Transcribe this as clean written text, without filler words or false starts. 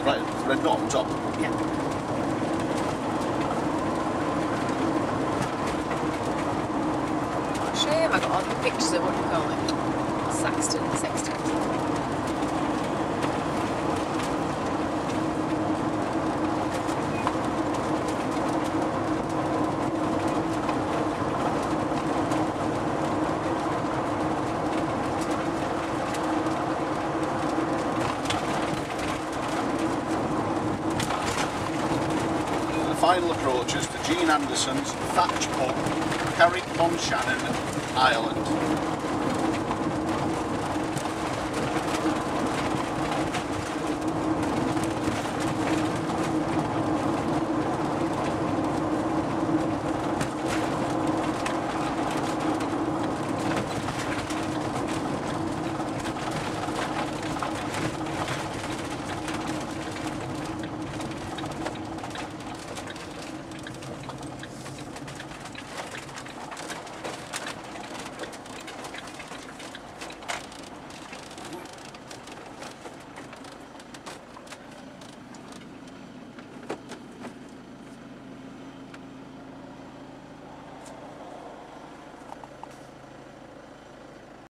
the red dot on top. Yeah. Shame I got all the pictures of what you call it. Sextant. Final approaches to Jean Anderson's Thatch pub, Carrick on Shannon, Ireland.